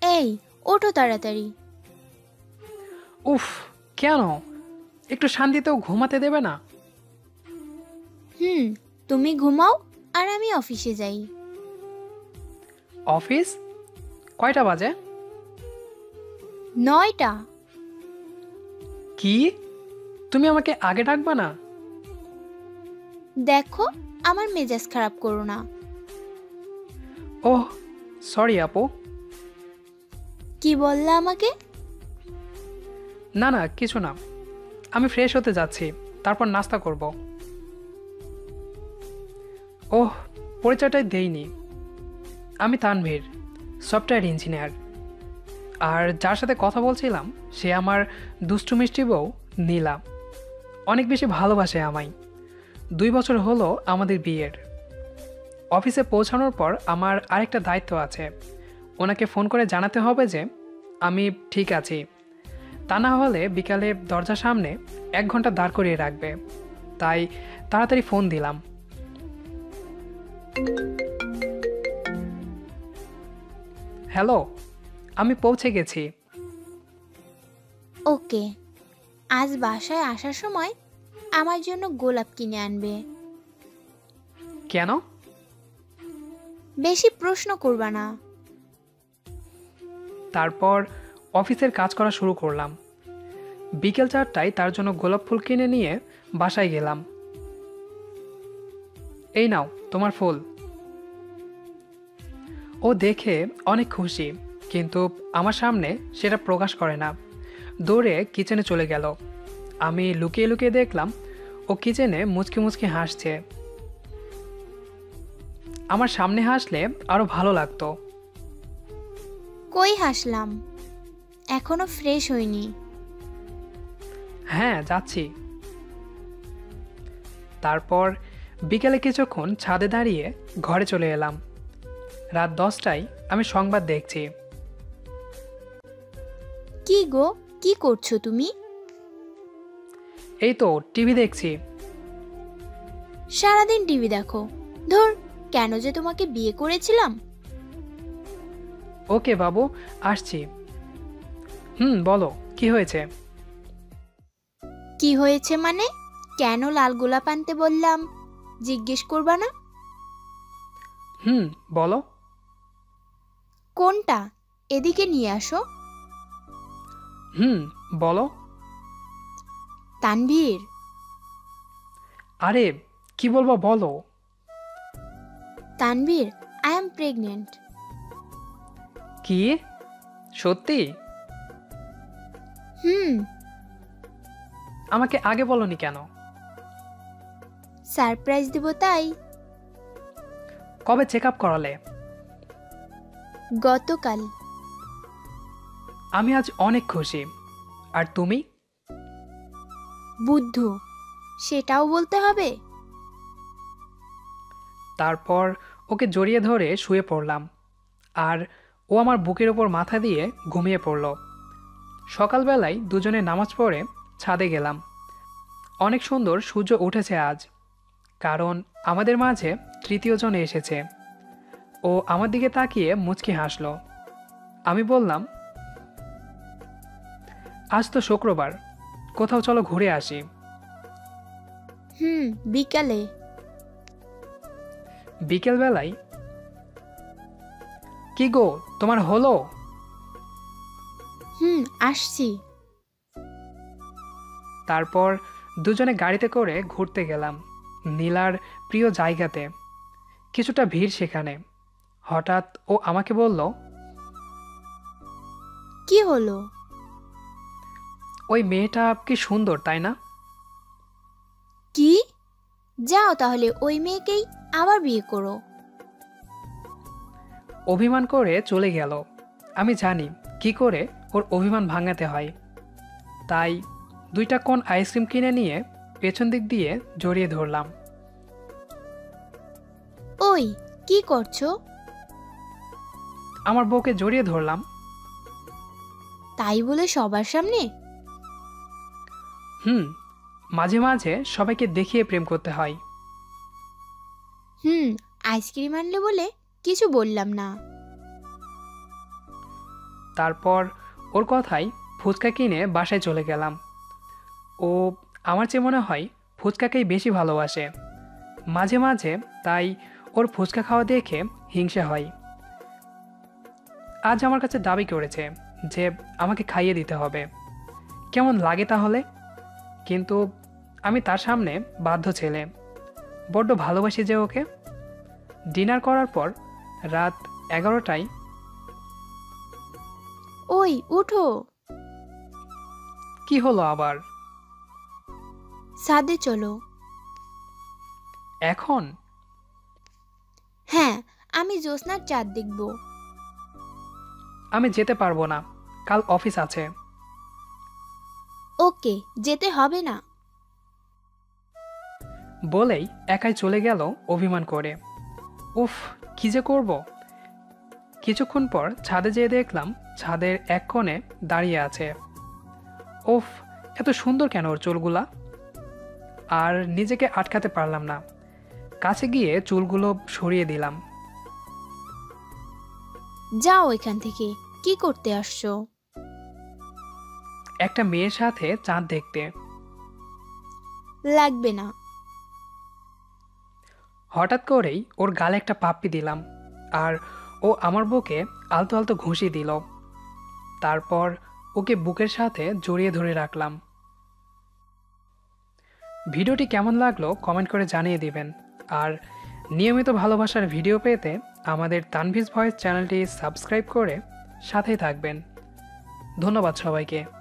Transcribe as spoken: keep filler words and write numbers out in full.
এই ওঠো তাড়াতাড়ি। উফ, কেন? একটু শান্তিতেও ঘুমাতে দেবে না? হুম, তুমি ঘুমাও আর আমি অফিসে যাই। অফিস কয়টা বাজে? নয়টা। কি? তুমি আমাকে আগে ডাকবা না? দেখো, আমার মেজাজ খারাপ করো না। ওহ, সরি আপু। কি বললা আমাকে? না না, কিছু না। আমি ফ্রেশ হতে যাচ্ছি, তারপর নাস্তা করব। ওহ, পরিচয়টাই দেইনি। আমি তানভীর, সফটওয়্যার ইঞ্জিনিয়ার। আর যার সাথে কথা বলছিলাম সে আমার দুষ্টু মিষ্টি বউ নীলা। অনেক বেশি ভালোবাসে আমায়। দুই বছর হলো আমাদের বিয়ের। অফিসে পৌঁছানোর পর আমার আরেকটা দায়িত্ব আছে, ওনাকে ফোন করে জানাতে হবে যে আমি ঠিক আছি। তা না হলে বিকালে দরজার সামনে এক ঘন্টা দাঁড় করিয়ে রাখবে। তাই তাড়াতাড়ি ফোন দিলাম। হ্যালো, আমি পৌঁছে গেছি। ওকে, আজ বাসায় আসার সময় আমার জন্য গোলাপ কিনে আনবে। কেন? বেশি প্রশ্ন করবা না। তারপর অফিসের কাজ করা শুরু করলাম। বিকেল চারটায় তার জন্য গোলাপ ফুল কিনে নিয়ে বাসায় গেলাম। এই নাও তোমার ফুল। ও দেখে অনেক খুশি, কিন্তু আমার সামনে সেটা প্রকাশ করে না। দৌড়ে কিচেনে চলে গেল। আমি লুকিয়ে লুকিয়ে দেখলাম ও কিচেনে মুচকি মুচকি হাসছে। আমার সামনে হাসলে আরো ভালো লাগতো। কই হাসলাম? এখনো ফ্রেশ হইনি। হ্যাঁ, যাচ্ছি। তারপর বিকেলে কিছুক্ষণ ছাদে দাঁড়িয়ে ঘরে চলে এলাম। রাত দশটায় আমি সংবাদ দেখছি। কি গো, কি করছো তুমি? এই তো টিভি দেখছি। সারাদিন টিভি দেখো? ধুর, কেন যে তোমাকে বিয়ে করেছিলাম। ওকে বাবু, আসছি। হুম, বলো কি হয়েছে? কি হয়েছে মানে? কেন লাল গোলাপ আনতে বললাম জিজ্ঞেস করবা না? হুম, বলো। কোনটা? এদিকে নিয়ে আসো। হুম, বলো। তানভীর। আরে কি বলবো বলো। Tanvir, I am pregnant. কি? সত্যি? হুম। আমাকে আগে বলনি কেন? সারপ্রাইজ দেব তাই। কবে চেক আপ করালে? গতকাল। আমি আজ অনেক খুশি। আর তুমি? বুদ্ধু, সেটাও বলতে হবে? তারপর ওকে জড়িয়ে ধরে শুয়ে পড়লাম, আর ও আমার বুকের ওপর মাথা দিয়ে ঘুমিয়ে পড়ল। সকালবেলায় দুজনে নামাজ পড়ে ছাদে গেলাম। অনেক সুন্দর সূর্য উঠেছে আজ, কারণ আমাদের মাঝে তৃতীয় জন এসেছে। ও আমার দিকে তাকিয়ে মুচকি হাসল। আমি বললাম, আজ তো শুক্রবার, কোথাও চলো ঘুরে আসি। হুম, বিকালে। বিকেলবেলায়? কি গো, তোমার হলো? হুম, আসছি। তারপর দুজনে গাড়িতে করে ঘুরতে গেলাম নীলার প্রিয় জায়গাতে। কিছুটা ভিড় সেখানে। হঠাৎ ও আমাকে বলল, কি হলো? ওই মেয়েটা কি সুন্দর, তাই না? কি? যাও তাহলে ওই মেয়েকেই আবার বিয়ে করো। অভিমান করে চলে গেল। আমি জানি কি করে ওর অভিমান ভাঙাতে হয়। তাই দুইটা কোন আইসক্রিম কিনে নিয়ে পেছন দিক দিয়ে জড়িয়ে ধরলাম। ওই কি করছো? আমার বউকে জড়িয়ে ধরলাম। তাই বলে সবার সামনে? হুম, মাঝে মাঝে সবাইকে দেখিয়ে প্রেম করতে হয়। হুম, আইসক্রিম আনলে বলে কিছু বললাম না। তারপর ওর কথাই ফুচকা কিনে বাসায় চলে গেলাম। ও আমার চেয়ে মনে হয় ফুচকাকেই বেশি ভালোবাসে। মাঝে মাঝে তাই ওর ফুচকা খাওয়া দেখে হিংসা হয়। আজ আমার কাছে দাবি করেছে যে আমাকে খাইয়ে দিতে হবে। কেমন লাগে তাহলে? কিন্তু আমি তার সামনে বাধ্য ছেলে, বড্ড ভালোবাসি যে ওকে। ডিনার করার পর রাত এগারোটায়। ওই উঠো, কি হলো আবার? ছাদে চলো। এখন? হ্যাঁ, আমি জ্যোৎস্নার চাঁদ দেখব। আমি যেতে পারবো না, কাল অফিস আছে। ওকে, যেতে হবে না। বলেই একাই চলে গেল অভিমান করে। উফ, কি যে করব। কিছুক্ষণ পর ছাদে যেয়ে দেখলাম ছাদের এক কোণে দাঁড়িয়ে আছে। উফ, এত সুন্দর কেন ওর চুলগুলা। আর নিজেকে আটকাতে পারলাম না, কাছে গিয়ে চুলগুলো সরিয়ে দিলাম। যাও এখান থেকে, কি করতে আসছো? একটা মেয়ের সাথে চাঁদ দেখতে। লাগবে না। হঠাৎ করেই ওর গালে একটা পাপ্পি দিলাম, আর ও আমার বুকে আলতো আলতো ঘুষি দিল। তারপর ওকে বুকের সাথে জড়িয়ে ধরে রাখলাম। ভিডিওটি কেমন লাগলো কমেন্ট করে জানিয়ে দিবেন। আর নিয়মিত ভালোবাসার ভিডিও পেতে আমাদের তানভিজ ভয়েস চ্যানেলটি সাবস্ক্রাইব করে সাথেই থাকবেন। ধন্যবাদ সবাইকে।